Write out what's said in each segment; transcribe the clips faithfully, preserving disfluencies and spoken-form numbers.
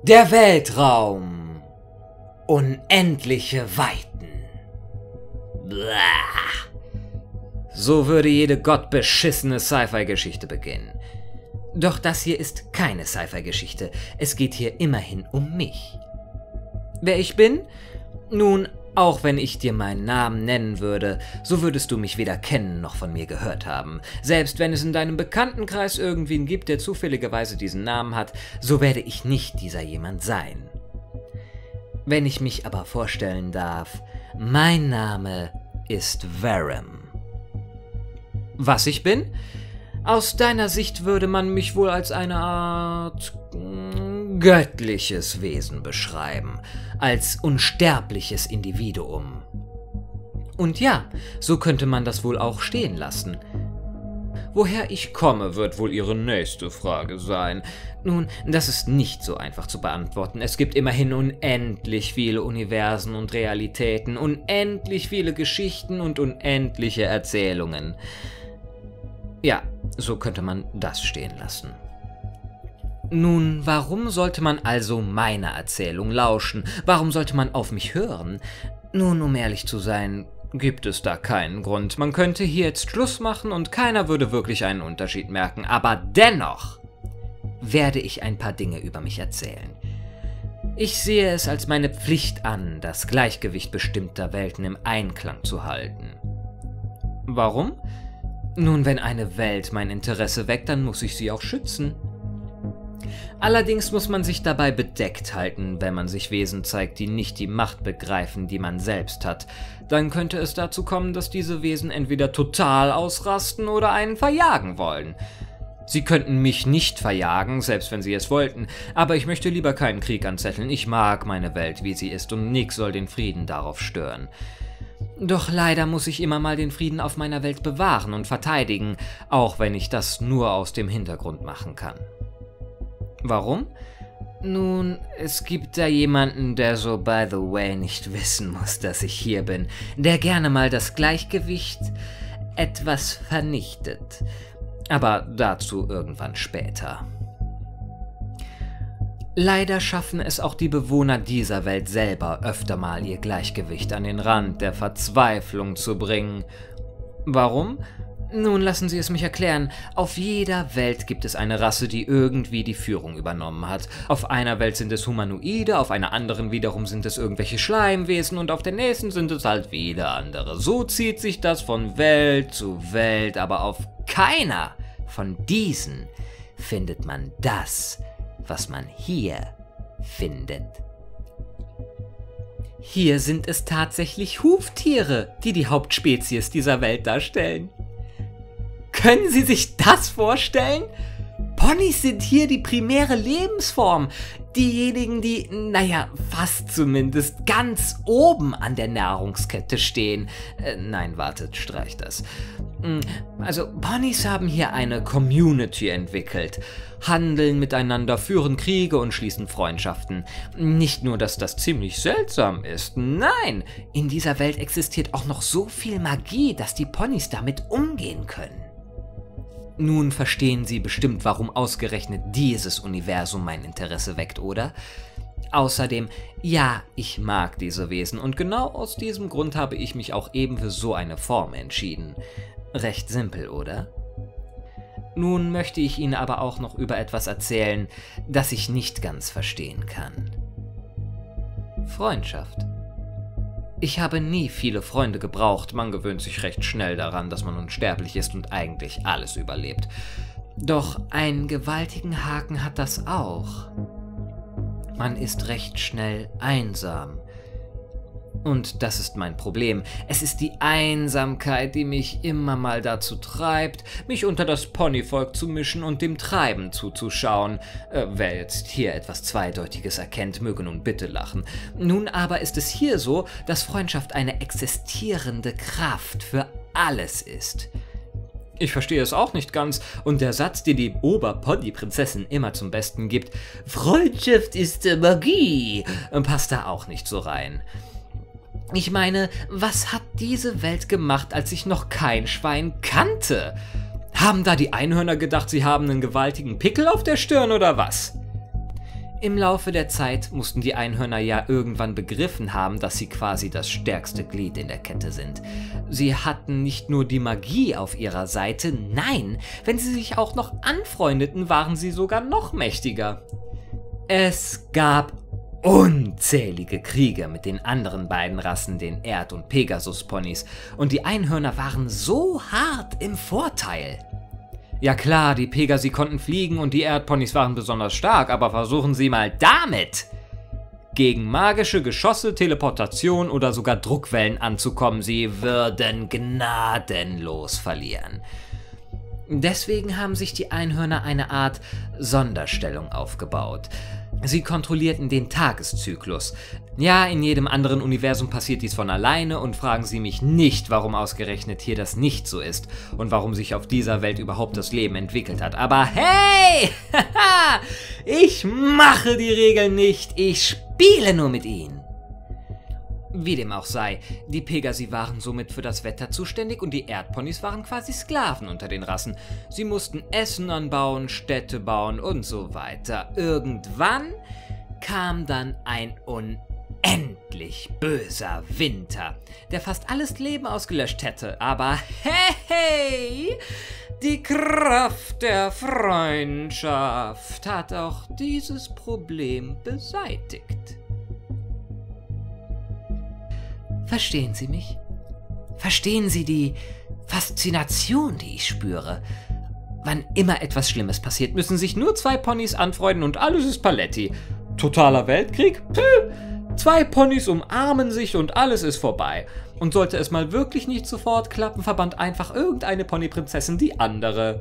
Der Weltraum. Unendliche Weiten. Blah. So würde jede gottbeschissene Sci-Fi-Geschichte beginnen. Doch das hier ist keine Sci-Fi-Geschichte. Es geht hier immerhin um mich. Wer ich bin? Nun, auch wenn ich dir meinen Namen nennen würde, so würdest du mich weder kennen noch von mir gehört haben. Selbst wenn es in deinem Bekanntenkreis irgendwen gibt, der zufälligerweise diesen Namen hat, so werde ich nicht dieser jemand sein. Wenn ich mich aber vorstellen darf, mein Name ist Verum. Was ich bin? Aus deiner Sicht würde man mich wohl als eine Art mm, göttliches Wesen beschreiben, als unsterbliches Individuum. Und ja, so könnte man das wohl auch stehen lassen. Woher ich komme, wird wohl Ihre nächste Frage sein. Nun, das ist nicht so einfach zu beantworten. Es gibt immerhin unendlich viele Universen und Realitäten, unendlich viele Geschichten und unendliche Erzählungen. Ja, so könnte man das stehen lassen. Nun, warum sollte man also meiner Erzählung lauschen? Warum sollte man auf mich hören? Nun, um ehrlich zu sein, gibt es da keinen Grund. Man könnte hier jetzt Schluss machen und keiner würde wirklich einen Unterschied merken. Aber dennoch werde ich ein paar Dinge über mich erzählen. Ich sehe es als meine Pflicht an, das Gleichgewicht bestimmter Welten im Einklang zu halten. Warum? Nun, wenn eine Welt mein Interesse weckt, dann muss ich sie auch schützen. Allerdings muss man sich dabei bedeckt halten, wenn man sich Wesen zeigt, die nicht die Macht begreifen, die man selbst hat. Dann könnte es dazu kommen, dass diese Wesen entweder total ausrasten oder einen verjagen wollen. Sie könnten mich nicht verjagen, selbst wenn sie es wollten, aber ich möchte lieber keinen Krieg anzetteln. Ich mag meine Welt, wie sie ist, und nix soll den Frieden darauf stören. Doch leider muss ich immer mal den Frieden auf meiner Welt bewahren und verteidigen, auch wenn ich das nur aus dem Hintergrund machen kann. Warum? Nun, es gibt da jemanden, der so by the way nicht wissen muss, dass ich hier bin, der gerne mal das Gleichgewicht etwas vernichtet. Aber dazu irgendwann später. Leider schaffen es auch die Bewohner dieser Welt selber öfter mal ihr Gleichgewicht an den Rand der Verzweiflung zu bringen. Warum? Nun lassen Sie es mich erklären. Auf jeder Welt gibt es eine Rasse, die irgendwie die Führung übernommen hat. Auf einer Welt sind es Humanoide, auf einer anderen wiederum sind es irgendwelche Schleimwesen und auf der nächsten sind es halt wieder andere. So zieht sich das von Welt zu Welt, aber auf keiner von diesen findet man das, was man hier findet. Hier sind es tatsächlich Huftiere, die die Hauptspezies dieser Welt darstellen. Können Sie sich das vorstellen? Ponys sind hier die primäre Lebensform. Diejenigen, die, naja, fast zumindest ganz oben an der Nahrungskette stehen. Äh, nein, wartet, streich das. Also, Ponys haben hier eine Community entwickelt, handeln miteinander, führen Kriege und schließen Freundschaften. Nicht nur, dass das ziemlich seltsam ist, nein, in dieser Welt existiert auch noch so viel Magie, dass die Ponys damit umgehen können. Nun verstehen Sie bestimmt, warum ausgerechnet dieses Universum mein Interesse weckt, oder? Außerdem, ja, ich mag diese Wesen und genau aus diesem Grund habe ich mich auch eben für so eine Form entschieden. Recht simpel, oder? Nun möchte ich Ihnen aber auch noch über etwas erzählen, das ich nicht ganz verstehen kann. Freundschaft. Ich habe nie viele Freunde gebraucht, man gewöhnt sich recht schnell daran, dass man unsterblich ist und eigentlich alles überlebt. Doch einen gewaltigen Haken hat das auch. Man ist recht schnell einsam. Und das ist mein Problem. Es ist die Einsamkeit, die mich immer mal dazu treibt, mich unter das Ponyvolk zu mischen und dem Treiben zuzuschauen. Äh, wer jetzt hier etwas Zweideutiges erkennt, möge nun bitte lachen. Nun aber ist es hier so, dass Freundschaft eine existierende Kraft für alles ist. Ich verstehe es auch nicht ganz, und der Satz, den die Ober-Pony-Prinzessin immer zum Besten gibt, Freundschaft ist Magie, passt da auch nicht so rein. Ich meine, was hat diese Welt gemacht, als ich noch kein Schwein kannte? Haben da die Einhörner gedacht, sie haben einen gewaltigen Pickel auf der Stirn oder was? Im Laufe der Zeit mussten die Einhörner ja irgendwann begriffen haben, dass sie quasi das stärkste Glied in der Kette sind. Sie hatten nicht nur die Magie auf ihrer Seite, nein, wenn sie sich auch noch anfreundeten, waren sie sogar noch mächtiger. Es gab unzählige Kriege mit den anderen beiden Rassen, den Erd- und Pegasus-Ponys, und die Einhörner waren so hart im Vorteil. Ja klar, die Pegasi konnten fliegen und die Erdponys waren besonders stark, aber versuchen Sie mal damit, gegen magische Geschosse, Teleportation oder sogar Druckwellen anzukommen. Sie würden gnadenlos verlieren. Deswegen haben sich die Einhörner eine Art Sonderstellung aufgebaut. Sie kontrollierten den Tageszyklus. Ja, in jedem anderen Universum passiert dies von alleine und fragen Sie mich nicht, warum ausgerechnet hier das nicht so ist und warum sich auf dieser Welt überhaupt das Leben entwickelt hat. Aber hey, ich mache die Regeln nicht, ich spiele nur mit ihnen. Wie dem auch sei, die Pegasi waren somit für das Wetter zuständig und die Erdponys waren quasi Sklaven unter den Rassen. Sie mussten Essen anbauen, Städte bauen und so weiter. Irgendwann kam dann ein unendlich böser Winter, der fast alles Leben ausgelöscht hätte. Aber hey, die Kraft der Freundschaft hat auch dieses Problem beseitigt. Verstehen Sie mich? Verstehen Sie die Faszination, die ich spüre? Wann immer etwas Schlimmes passiert, müssen sich nur zwei Ponys anfreunden und alles ist Paletti. Totaler Weltkrieg? Puh. Zwei Ponys umarmen sich und alles ist vorbei. Und sollte es mal wirklich nicht sofort klappen, verbannt einfach irgendeine Ponyprinzessin die andere.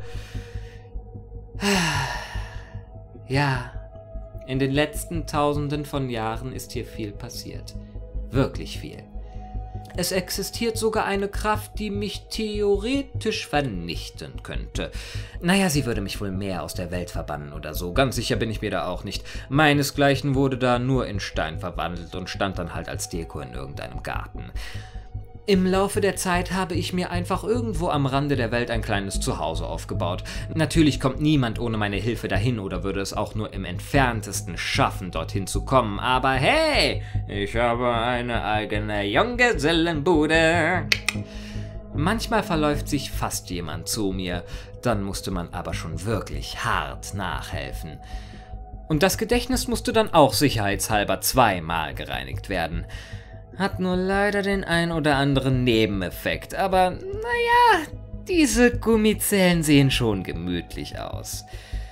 Ja, in den letzten Tausenden von Jahren ist hier viel passiert. Wirklich viel. Es existiert sogar eine Kraft, die mich theoretisch vernichten könnte. Naja, sie würde mich wohl mehr aus der Welt verbannen oder so. Ganz sicher bin ich mir da auch nicht. Meinesgleichen wurde da nur in Stein verwandelt und stand dann halt als Deko in irgendeinem Garten. Im Laufe der Zeit habe ich mir einfach irgendwo am Rande der Welt ein kleines Zuhause aufgebaut. Natürlich kommt niemand ohne meine Hilfe dahin oder würde es auch nur im entferntesten schaffen, dorthin zu kommen. Aber hey, ich habe eine eigene Junggesellenbude. Manchmal verläuft sich fast jemand zu mir, dann musste man aber schon wirklich hart nachhelfen. Und das Gedächtnis musste dann auch sicherheitshalber zweimal gereinigt werden. Hat nur leider den ein oder anderen Nebeneffekt, aber naja, diese Gummizellen sehen schon gemütlich aus.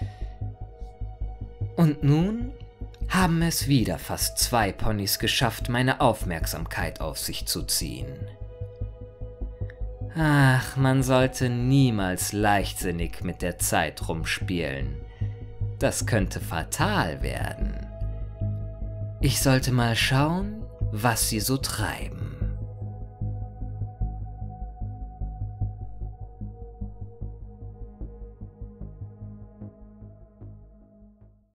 Und nun haben es wieder fast zwei Ponys geschafft, meine Aufmerksamkeit auf sich zu ziehen. Ach, man sollte niemals leichtsinnig mit der Zeit rumspielen. Das könnte fatal werden. Ich sollte mal schauen, was sie so treiben.